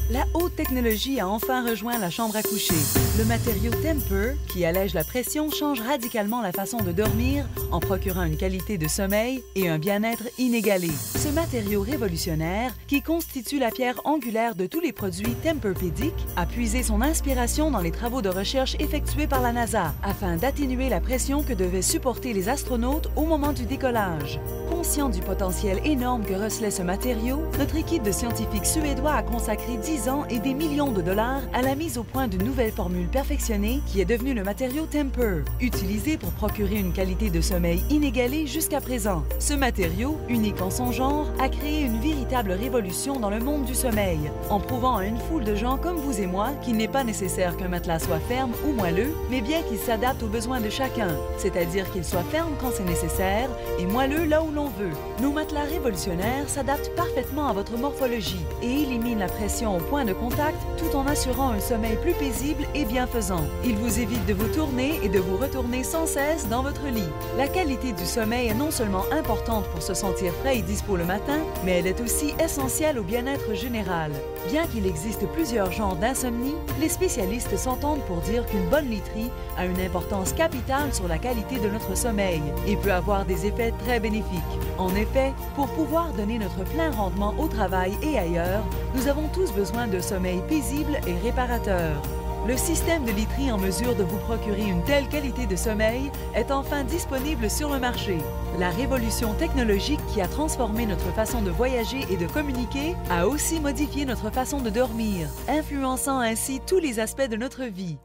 La haute technologie a enfin rejoint la chambre à coucher. Le matériau Tempur, qui allège la pression, change radicalement la façon de dormir en procurant une qualité de sommeil et un bien-être inégalé. Ce matériau révolutionnaire, qui constitue la pierre angulaire de tous les produits Tempur-Pedic, a puisé son inspiration dans les travaux de recherche effectués par la NASA afin d'atténuer la pression que devaient supporter les astronautes au moment du décollage. Conscient du potentiel énorme que recelait ce matériau, notre équipe de scientifiques suédois a consacré 10 ans et des millions de dollars à la mise au point d'une nouvelle formule perfectionnée qui est devenue le matériau Tempur, utilisé pour procurer une qualité de sommeil inégalée jusqu'à présent. Ce matériau, unique en son genre, a créé une véritable révolution dans le monde du sommeil, en prouvant à une foule de gens comme vous et moi qu'il n'est pas nécessaire qu'un matelas soit ferme ou moelleux, mais bien qu'il s'adapte aux besoins de chacun, c'est-à-dire qu'il soit ferme quand c'est nécessaire et moelleux là où l'on veut. Nos matelas révolutionnaires s'adaptent parfaitement à votre morphologie et éliminent la pression au point de contact tout en assurant un sommeil plus paisible et bienfaisant. Ils vous évitent de vous tourner et de vous retourner sans cesse dans votre lit. La qualité du sommeil est non seulement importante pour se sentir frais et dispos le matin, mais elle est aussi essentielle au bien-être général. Bien qu'il existe plusieurs genres d'insomnie, les spécialistes s'entendent pour dire qu'une bonne literie a une importance capitale sur la qualité de notre sommeil et peut avoir des effets très bénéfiques. En effet, pour pouvoir donner notre plein rendement au travail et ailleurs, nous avons tous besoin de sommeil paisible et réparateur. Le système de literie en mesure de vous procurer une telle qualité de sommeil est enfin disponible sur le marché. La révolution technologique qui a transformé notre façon de voyager et de communiquer a aussi modifié notre façon de dormir, influençant ainsi tous les aspects de notre vie.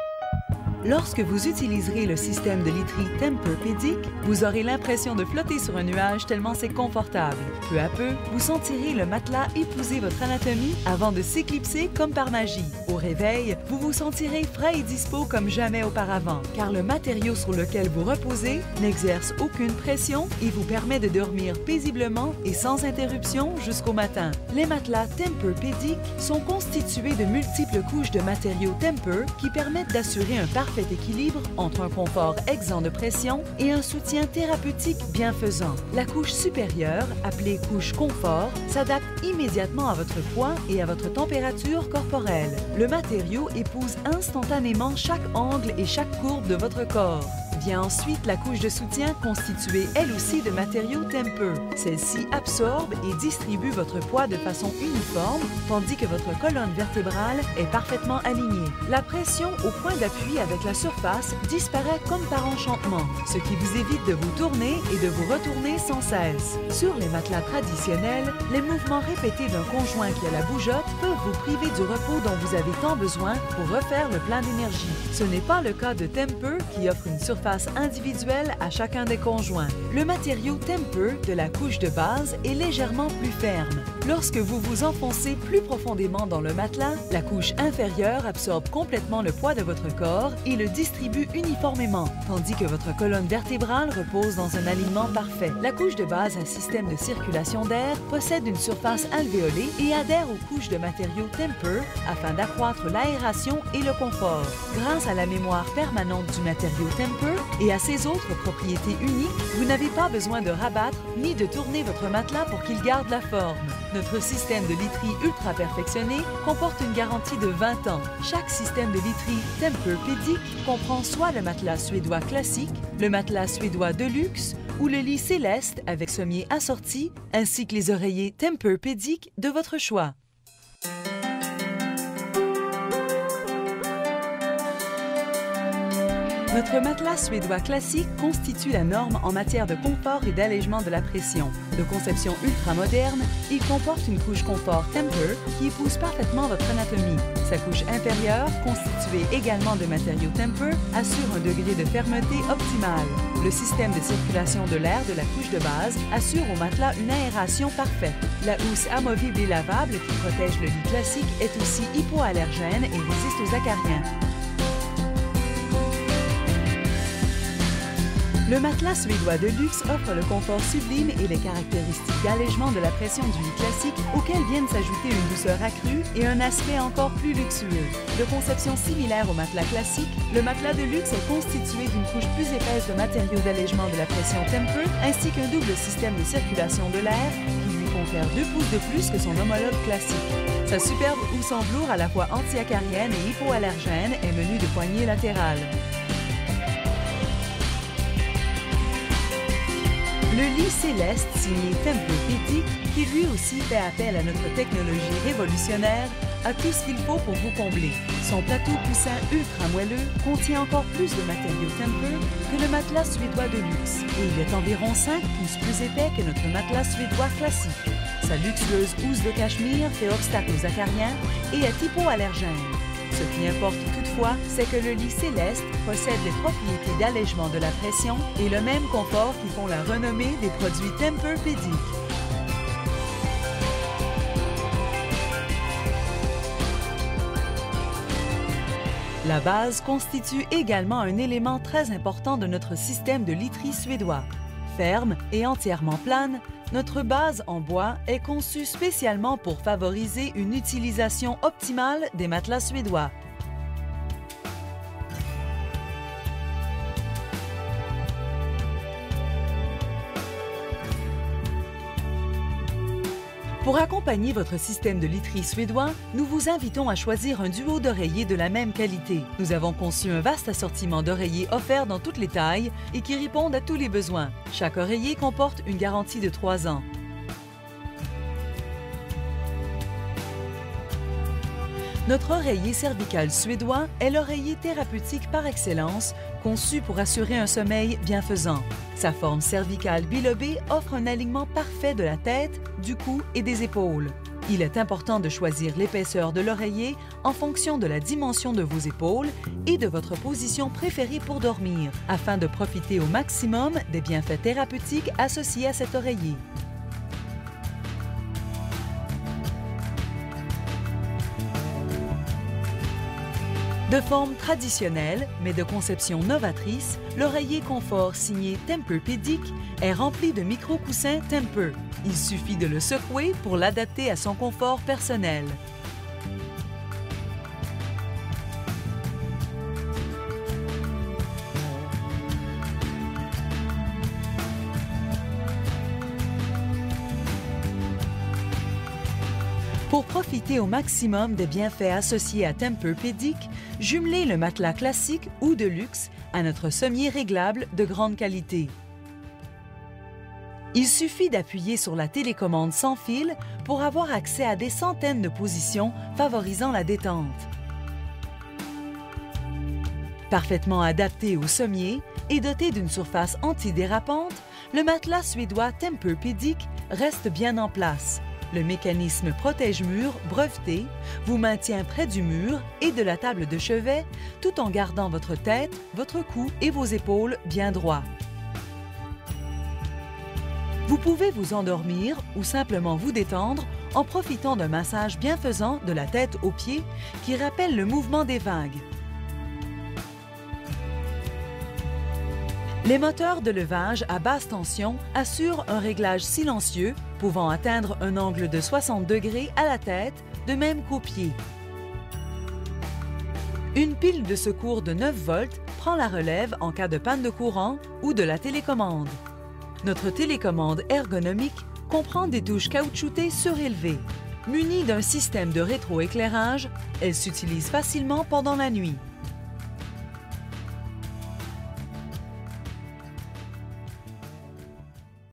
Lorsque vous utiliserez le système de literie Tempur-Pedic, vous aurez l'impression de flotter sur un nuage tellement c'est confortable. Peu à peu, vous sentirez le matelas épouser votre anatomie avant de s'éclipser comme par magie. Au réveil, vous vous sentirez frais et dispo comme jamais auparavant, car le matériau sur lequel vous reposez n'exerce aucune pression et vous permet de dormir paisiblement et sans interruption jusqu'au matin. Les matelas Tempur-Pedic sont constitués de multiples couches de matériaux Tempur qui permettent d'assurer un parfait équilibre entre un confort exempt de pression et un soutien thérapeutique bienfaisant. La couche supérieure, appelée couche confort, s'adapte immédiatement à votre poids et à votre température corporelle. Le matériau épouse instantanément chaque angle et chaque courbe de votre corps. Vient ensuite la couche de soutien constituée elle aussi de matériaux Tempur. Celle-ci absorbe et distribue votre poids de façon uniforme, tandis que votre colonne vertébrale est parfaitement alignée. La pression au point d'appui avec la surface disparaît comme par enchantement, ce qui vous évite de vous tourner et de vous retourner sans cesse. Sur les matelas traditionnels, les mouvements répétés d'un conjoint qui a la bougeotte peuvent vous priver du repos dont vous avez tant besoin pour refaire le plein d'énergie. Ce n'est pas le cas de Tempur qui offre une surface individuelle à chacun des conjoints. Le matériau Tempur de la couche de base est légèrement plus ferme. Lorsque vous vous enfoncez plus profondément dans le matelas, la couche inférieure absorbe complètement le poids de votre corps et le distribue uniformément, tandis que votre colonne vertébrale repose dans un alignement parfait. La couche de base, un système de circulation d'air, possède une surface alvéolée et adhère aux couches de matériaux Tempur afin d'accroître l'aération et le confort. Grâce à la mémoire permanente du matériau Tempur et à ses autres propriétés uniques, vous n'avez pas besoin de rabattre ni de tourner votre matelas pour qu'il garde la forme. Notre système de literie ultra perfectionné comporte une garantie de 20 ans. Chaque système de literie Tempur-Pedic comprend soit le matelas suédois classique, le matelas suédois de luxe ou le lit céleste avec sommier assorti, ainsi que les oreillers Tempur-Pedic de votre choix. Notre matelas suédois classique constitue la norme en matière de confort et d'allègement de la pression. De conception ultra-moderne, il comporte une couche confort Tempur qui épouse parfaitement votre anatomie. Sa couche inférieure, constituée également de matériaux Tempur, assure un degré de fermeté optimal. Le système de circulation de l'air de la couche de base assure au matelas une aération parfaite. La housse amovible et lavable qui protège le lit classique est aussi hypoallergène et résiste aux acariens. Le matelas suédois de luxe offre le confort sublime et les caractéristiques d'allègement de la pression du lit classique auxquelles viennent s'ajouter une douceur accrue et un aspect encore plus luxueux. De conception similaire au matelas classique, le matelas de luxe est constitué d'une couche plus épaisse de matériaux d'allègement de la pression Tempur ainsi qu'un double système de circulation de l'air qui lui confère 2 pouces de plus que son homologue classique. Sa superbe housse en velours à la fois anti-acarienne et hypoallergène est menu de poignée latérale. Le lit Céleste signé Tempur-Pedic, qui lui aussi fait appel à notre technologie révolutionnaire, a tout ce qu'il faut pour vous combler. Son plateau coussin ultra moelleux contient encore plus de matériaux Tempur que le matelas suédois de luxe et il est environ 5 pouces plus épais que notre matelas suédois classique. Sa luxueuse housse de cachemire fait obstacle aux acariens et est hypoallergène. Ce qui importe toutefois, c'est que le lit Céleste possède les propriétés d'allègement de la pression et le même confort qui font la renommée des produits Tempur-Pedic. La base constitue également un élément très important de notre système de literie suédois. Ferme et entièrement plane, notre base en bois est conçue spécialement pour favoriser une utilisation optimale des matelas suédois. Pour accompagner votre système de literie suédois, nous vous invitons à choisir un duo d'oreillers de la même qualité. Nous avons conçu un vaste assortiment d'oreillers offerts dans toutes les tailles et qui répondent à tous les besoins. Chaque oreiller comporte une garantie de 3 ans. Notre oreiller cervical suédois est l'oreiller thérapeutique par excellence, conçu pour assurer un sommeil bienfaisant. Sa forme cervicale bilobée offre un alignement parfait de la tête, du cou et des épaules. Il est important de choisir l'épaisseur de l'oreiller en fonction de la dimension de vos épaules et de votre position préférée pour dormir, afin de profiter au maximum des bienfaits thérapeutiques associés à cet oreiller. De forme traditionnelle, mais de conception novatrice, l'oreiller confort signé Tempur-Pedic est rempli de micro-coussins Tempur. Il suffit de le secouer pour l'adapter à son confort personnel. Pour profiter au maximum des bienfaits associés à Tempur-Pedic, jumelez le matelas classique ou de luxe à notre sommier réglable de grande qualité. Il suffit d'appuyer sur la télécommande sans fil pour avoir accès à des centaines de positions favorisant la détente. Parfaitement adapté au sommier et doté d'une surface antidérapante, le matelas suédois Tempur-Pedic reste bien en place. Le mécanisme protège-mur breveté vous maintient près du mur et de la table de chevet tout en gardant votre tête, votre cou et vos épaules bien droits. Vous pouvez vous endormir ou simplement vous détendre en profitant d'un massage bienfaisant de la tête aux pieds qui rappelle le mouvement des vagues. Les moteurs de levage à basse tension assurent un réglage silencieux pouvant atteindre un angle de 60 degrés à la tête, de même qu'aux pieds. Une pile de secours de 9 volts prend la relève en cas de panne de courant ou de la télécommande. Notre télécommande ergonomique comprend des touches caoutchoutées surélevées. Munie d'un système de rétroéclairage, elle s'utilise facilement pendant la nuit.